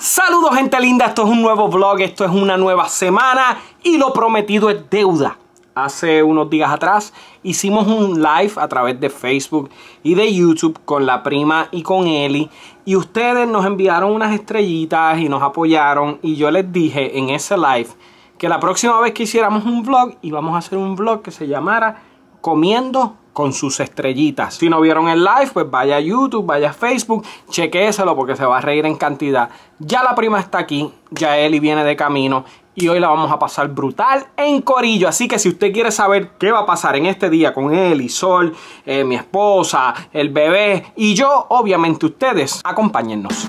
Saludos gente linda, esto es un nuevo vlog, esto es una nueva semana y lo prometido es deuda. Hace unos días atrás hicimos un live a través de Facebook y de YouTube con la prima y con Eli. Y ustedes nos enviaron unas estrellitas y nos apoyaron. Y yo les dije en ese live que la próxima vez que hiciéramos un vlog íbamos a hacer un vlog que se llamara Comiendo con sus estrellitas. Si no vieron el live, pues vaya a YouTube, vaya a Facebook, chequéselo porque se va a reír en cantidad. Ya la prima está aquí, ya Eli viene de camino y hoy la vamos a pasar brutal en corillo. Así que si usted quiere saber qué va a pasar en este día con Eli, Sol, mi esposa, el bebé y yo, obviamente ustedes, acompáñennos.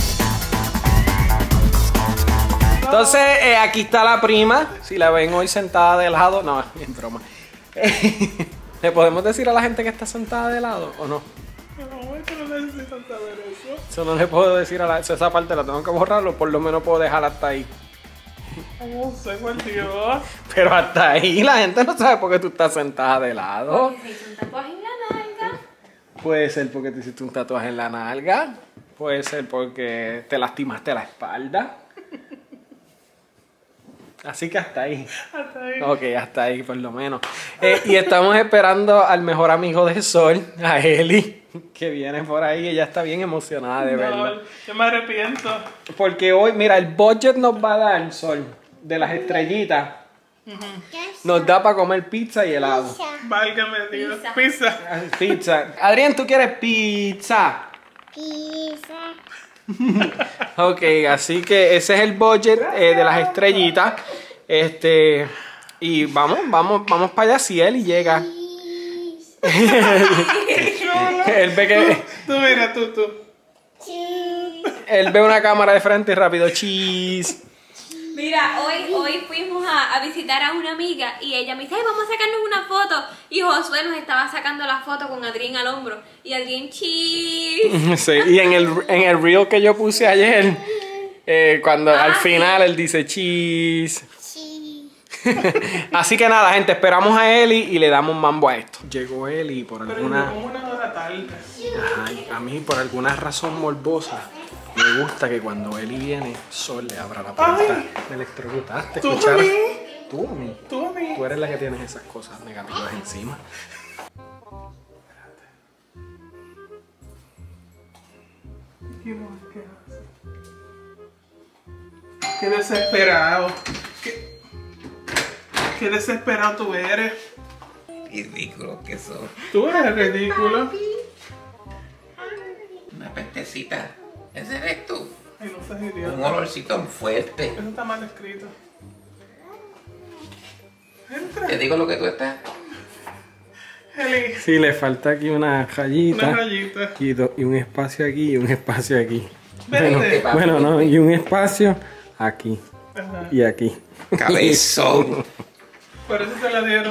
Entonces, aquí está la prima. Si la ven hoy sentada de lado, no, es broma. ¿Le podemos decir a la gente que está sentada de lado o no? No, es que no necesitan saber eso. Eso no le puedo decir a la... Esa parte la tengo que borrarlo, por lo menos puedo dejar hasta ahí. No sé, por Dios. Pero hasta ahí la gente no sabe por qué tú estás sentada de lado. Porque se hizo un tatuaje en la nalga. Puede ser porque te hiciste un tatuaje en la nalga. Puede ser porque te lastimaste la espalda. Así que hasta ahí. Hasta ahí. Ok, hasta ahí por lo menos. Y estamos esperando al mejor amigo de Sol, a Eli, que viene por ahí. Ella está bien emocionada de verlo. No, yo me arrepiento. Porque hoy, mira, el budget nos va a dar, Sol, de las estrellitas. Nos da para comer pizza y helado. Válgame Dios. Pizza. Pizza. Pizza. Adrián, ¿tú quieres pizza? Pizza. Ok, así que ese es el budget de las estrellitas. Y vamos para allá si Eli llega. Él ve que Tú mira, tú. él ve una cámara de frente y rápido cheese. Mira, hoy fuimos a visitar a una amiga y ella me dice, ay, vamos a sacarnos una foto. Y Josué nos estaba sacando la foto con Adrián al hombro. Y Adrián, cheese. Sí, y en el reel que yo puse ayer, cuando al final él dice cheese. Sí. Así que nada, gente, esperamos a Eli y le damos mambo a esto. Llegó Eli por Pero alguna... como una hora tarde. Ay, a mí por alguna razón morbosa me gusta que cuando Eli viene, Sol le abra la puerta. Ay. Me electrocutaste, ¿Tú a ¿escucharon? mí? Tú a mí. Tú a mí. Tú eres la que tienes esas cosas negativas encima. Qué desesperado. Qué desesperado tú eres. Ridículo que son. Tú eres ridículo. Una pestecita. ¿Ese eres tú? Ay, no seas Un idiota. olorcito fuerte. Eso está mal escrito. Te Entra. digo lo que tú estás. Eli. Sí, le falta aquí una rayita. Una rayita. Y un espacio aquí y un espacio aquí. Vete. Bueno, no, y un espacio aquí Ajá. y aquí. Cabezón. Por eso te la dieron.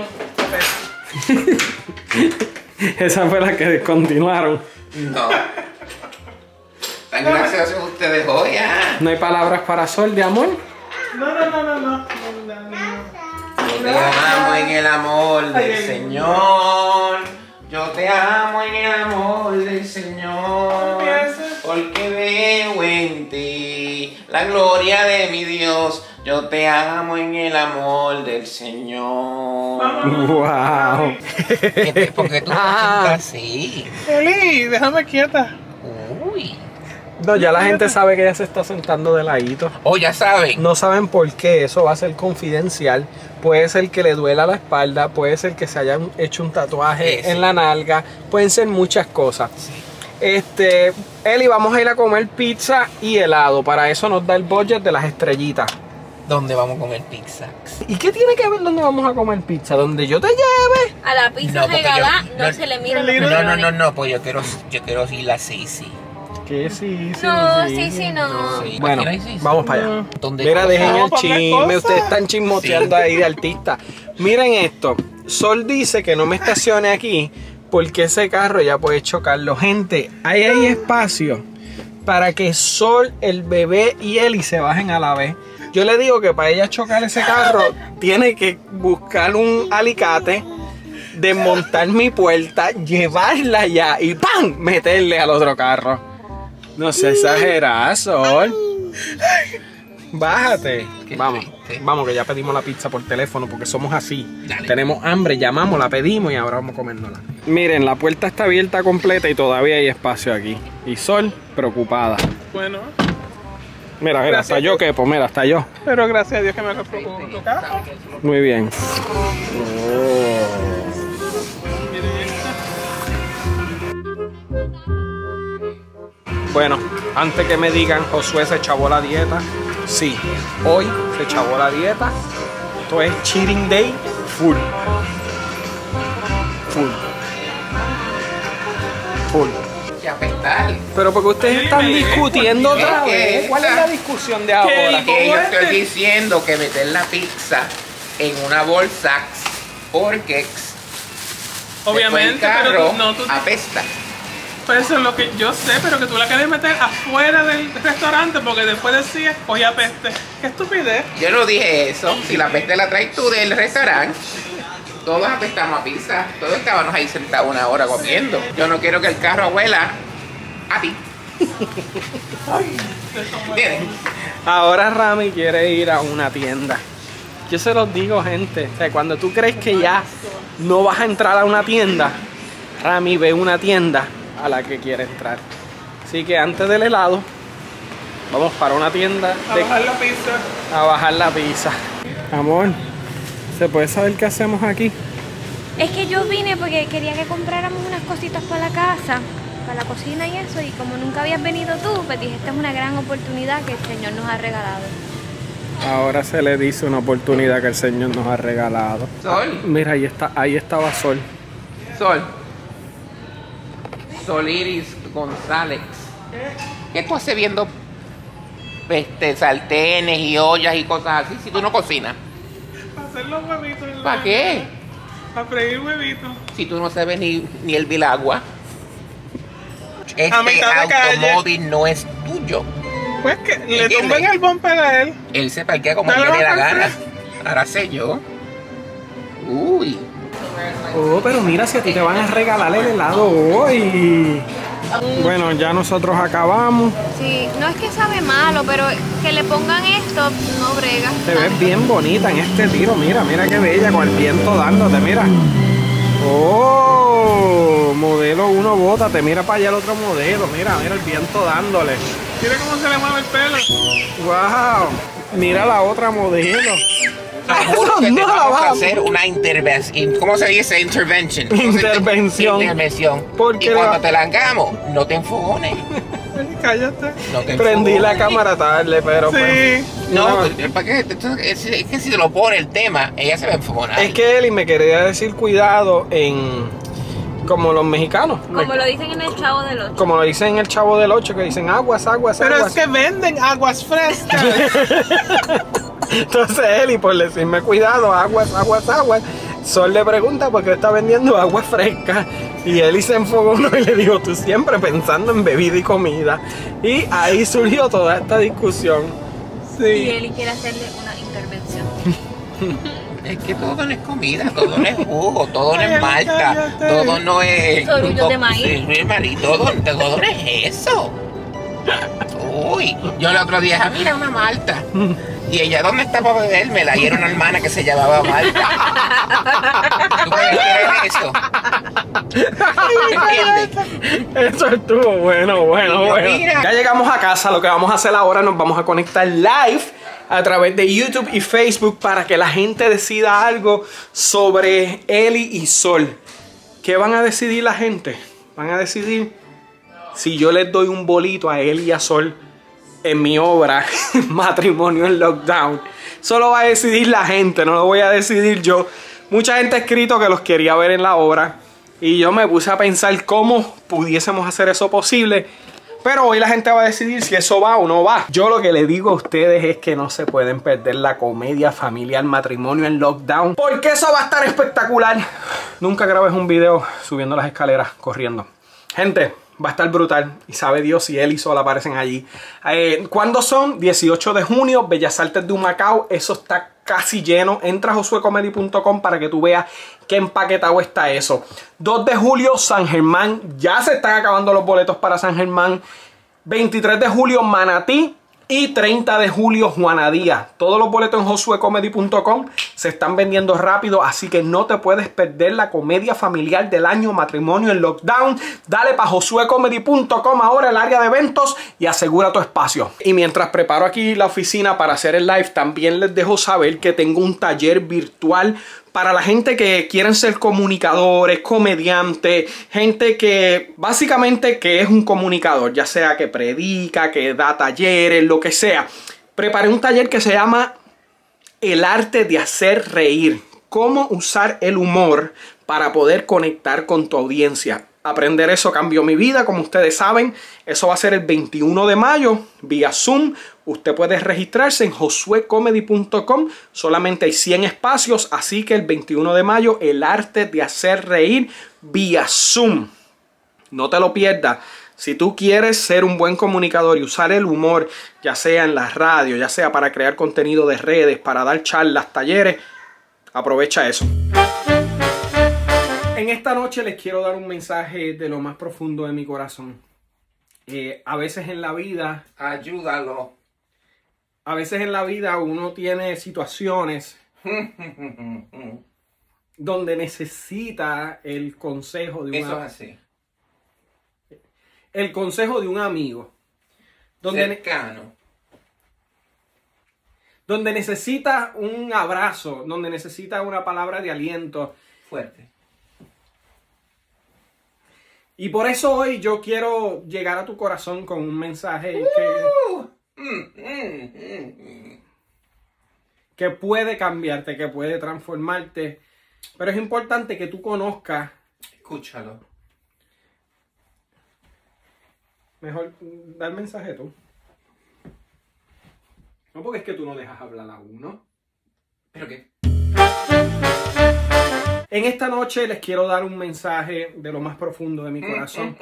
Esa fue la que descontinuaron. No. Tan graciosos ustedes hoy, ¿ah? ¿No hay palabras para Sol de amor? No. Yo te amo en el amor del Ay. Señor. Yo te amo en el amor del Señor. Porque veo en ti la gloria de mi Dios. Yo te amo en el amor del Señor. ¡Wow! Porque tú estás así. Eli, déjame quieta. Uy. No, ya la gente sabe que ella se está sentando de ladito. Oh, ya saben. No saben por qué, eso va a ser confidencial. Puede ser que le duela la espalda, puede ser que se hayan hecho un tatuaje Sí. en la nalga, pueden ser muchas cosas. Eli, vamos a ir a comer pizza y helado. Para eso nos da el budget de las estrellitas. ¿Dónde vamos a comer pizza? ¿Y qué tiene que ver dónde vamos a comer pizza? ¿Donde yo te lleve? A la pizza No, porque regalada yo- no se le mira los No, colores. No, pues yo quiero ir a Sisi. Que sí, No, sí, no. Sí. Bueno, Aquí no hay Sisi. vamos para allá. ¿Dónde Mira, cosas? dejen el Vamos a poner chisme, cosas. ustedes están chismoteando ahí de artista. Miren esto, Sol dice que no me estacione aquí porque ese carro ya puede chocarlo. Gente, ahí hay espacio para que Sol, el bebé y Eli se bajen a la vez. Yo le digo que para ella chocar ese carro tiene que buscar un alicate, desmontar mi puerta, llevarla allá y ¡pam! Meterle al otro carro. No se exagera, Sol. Bájate. Vamos, triste. vamos, que ya pedimos la pizza por teléfono porque somos así. Dale. Tenemos hambre, llamamos, la pedimos y ahora vamos a comérnosla. Miren, la puerta está abierta completa y todavía hay espacio aquí. Y Sol, preocupada. Bueno, Mira, Gracias. hasta yo quepo, mira, hasta yo. pero gracias a Dios que me compró con tu carro. Muy bien. Bueno, antes que me digan Josué se chavó la dieta, sí, hoy se chavó la dieta. Esto es cheating day full. Full. Full. Que apestar. Pero porque ustedes están discutiendo otra ¿Qué? vez. ¿Cuál es la discusión de ahora? Que yo ¿Cómo estoy este? diciendo que meter la pizza en una bolsa porque Obviamente, después el pero carro tú apesta. pues eso es lo que yo sé, pero que tú la quieres meter afuera del restaurante porque después decías, oye, apeste. Qué estupidez. Yo no dije eso. Si la peste la traes tú del restaurante, todos apestamos a pizza. Todos estábamos ahí sentados una hora comiendo. Yo no quiero que el carro huela a ti. ¿Entiendes? Ahora Rami quiere ir a una tienda. Yo se los digo, gente. O sea, cuando tú crees que ya no vas a entrar a una tienda, Rami ve una tienda a la que quiere entrar. Así que antes del helado, vamos para una tienda A bajar la pizza. a bajar la pizza. Amor, ¿se puede saber qué hacemos aquí? Es que yo vine porque quería que compráramos unas cositas para la casa, para la cocina y eso, y como nunca habías venido tú, pues dije, esta es una gran oportunidad que el Señor nos ha regalado. Ahora se le dice una oportunidad que el Señor nos ha regalado. Sol, Mira, ahí estaba Sol. Sol. Sol Iris González. ¿Qué tú haces viendo sartenes y ollas y cosas así si tú no cocinas? Para hacer los huevitos. en la- ¿Para qué? Para freír huevitos. Si tú no sabes ni el agua. A Este mitad de calle. automóvil no es tuyo. Pues que le ¿Entiendes? tumben el bumper a él. Él se parquea como Dale, le dé la vamos al gana. Ahora sé yo. Uy. Oh, pero mira, si a ti te van a regalar el helado hoy. Bueno, ya nosotros acabamos. Sí, no es que sabe malo, pero que le pongan esto no brega. Te ves bien bonita en este tiro. Mira, mira qué bella con el viento dándote, mira. Oh, modelo 1, bótate. Mira para allá el otro modelo. Mira, mira el viento dándole. Mira cómo se le mueve el pelo. Wow. Mira la otra modelo. Juro que te no la vamos a vamos. hacer una intervención. ¿Cómo se dice? Intervention. Intervención. Intervención. Porque Y cuando la- te la hagamos, no te enfogones. Ay, cállate. No te Prendí la enfogones. cámara tarde, pero pues, Sí. No, no. ¿para qué? Es que si te lo pone el tema, ella se va a enfogonar. Es que Eli me quería decir cuidado en como los mexicanos. Como lo dicen en el Chavo del 8. Como lo dicen en el Chavo del 8, que dicen aguas, aguas, Pero aguas. es que venden aguas frescas. Entonces Eli, por decirme cuidado, aguas, aguas, aguas, Sol le pregunta por qué está vendiendo agua fresca. Y Eli se enfocó uno y le dijo, tú siempre pensando en bebida y comida. Y ahí surgió toda esta discusión. Y Sí. él quiere hacerle una intervención. Es que todo no es comida, todo no es jugo, todo no Ay, es malta, cállate. todo no es... Sorullos de maíz. Sí, no es maíz, todo no es eso. Uy, yo el otro día dije, mira una malta. Y ella, ¿dónde está para bebérmela? Y era una hermana que se llamaba Malta. ¿Tú puedes creer eso? ¿Entiendes? Eso estuvo bueno. Mira. Ya llegamos a casa, lo que vamos a hacer ahora, nos vamos a conectar live a través de YouTube y Facebook para que la gente decida algo sobre Eli y Sol. ¿Qué van a decidir la gente? Van a decidir si yo les doy un bolito a Eli y a Sol en mi obra Matrimonio en Lockdown. Solo va a decidir la gente, no lo voy a decidir yo. Mucha gente ha escrito que los quería ver en la obra y yo me puse a pensar cómo pudiésemos hacer eso posible. Pero hoy la gente va a decidir si eso va o no va. Yo lo que le digo a ustedes es que no se pueden perder la comedia familiar Matrimonio en Lockdown, porque eso va a estar espectacular. Nunca grabes un video subiendo las escaleras corriendo. Gente, va a estar brutal. Y sabe Dios si él y Sol aparecen allí. ¿Cuándo son? 18 de junio, Bellas Artes de Humacao. Eso está casi lleno. Entra a josuecomedy.com para que tú veas qué empaquetado está eso. 2 de julio, San Germán. Ya se están acabando los boletos para San Germán. 23 de julio, Manatí. Y 30 de julio, Juana Díaz. Todos los boletos en josuecomedy.com se están vendiendo rápido, así que no te puedes perder la comedia familiar del año, matrimonio en lockdown. Dale para josuecomedy.com ahora, el área de eventos, y asegura tu espacio. Y mientras preparo aquí la oficina para hacer el live, también les dejo saber que tengo un taller virtual para la gente que quieren ser comunicadores, comediantes, gente que básicamente que es un comunicador, ya sea que predica, que da talleres, lo que sea. Preparé un taller que se llama El arte de hacer reír. Cómo usar el humor para poder conectar con tu audiencia. Aprender eso cambió mi vida, como ustedes saben. Eso va a ser el 21 de mayo vía Zoom. Usted puede registrarse en josuecomedy.com. Solamente hay 100 espacios, así que el 21 de mayo, el arte de hacer reír vía Zoom. No te lo pierdas. Si tú quieres ser un buen comunicador y usar el humor, ya sea en la radio, ya sea para crear contenido de redes, para dar charlas, talleres, aprovecha eso. En esta noche les quiero dar un mensaje de lo más profundo de mi corazón. A veces en la vida... Ayúdalo. A veces en la vida uno tiene situaciones donde necesita el consejo de Eso es así. el consejo de un amigo. Cercano. Donde necesita un abrazo, donde necesita una palabra de aliento. Fuerte. Y por eso hoy yo quiero llegar a tu corazón con un mensaje que puede cambiarte, que puede transformarte. Pero es importante que tú conozcas. Escúchalo. Mejor da el mensaje tú. No, porque es que tú no dejas hablar a uno. ¿Pero qué? En esta noche les quiero dar un mensaje de lo más profundo de mi corazón.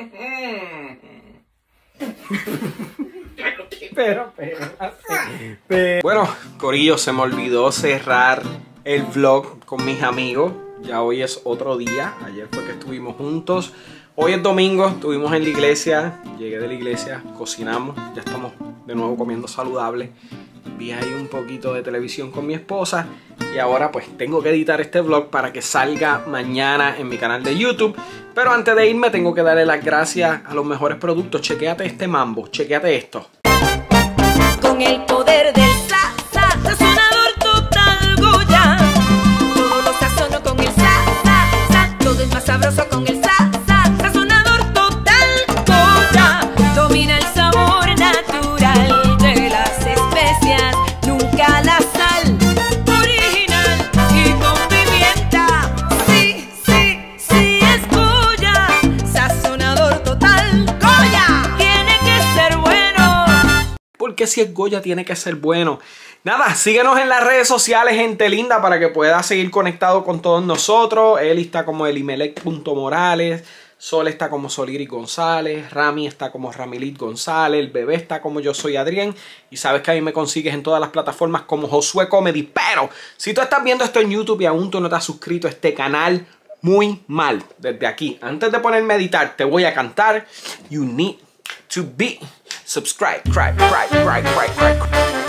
Pero. Bueno, corillo, se me olvidó cerrar el vlog con mis amigos. Ya hoy es otro día. Ayer fue que estuvimos juntos. Hoy es domingo, estuvimos en la iglesia. Llegué de la iglesia, cocinamos. Ya estamos de nuevo comiendo saludable. Vi ahí un poquito de televisión con mi esposa. Y ahora pues tengo que editar este vlog para que salga mañana en mi canal de YouTube. Pero antes de irme tengo que darle las gracias a los mejores productos. Chequéate este mambo, chequéate esto. Con el poder del sazonador total Goya. Todo lo sazono con el todo es más sabroso con el sazonador total Goya. Domina el sabor natural de las especias, nunca la sal. Original y con pimienta. Sí, sí, sí es Goya. Sazonador total Goya. Tiene que ser bueno. Porque si es Goya tiene que ser bueno. Nada, síguenos en las redes sociales, gente linda, para que puedas seguir conectado con todos nosotros. Eli está como elimelec.morales, Sol está como Soliri González, Rami está como Ramilit González, el bebé está como Yo Soy Adrián. Y sabes que a mí me consigues en todas las plataformas como Josué Comedy. Pero si tú estás viendo esto en YouTube y aún tú no te has suscrito a este canal, muy mal. Desde aquí, antes de ponerme a editar, te voy a cantar. You need to be subscribed.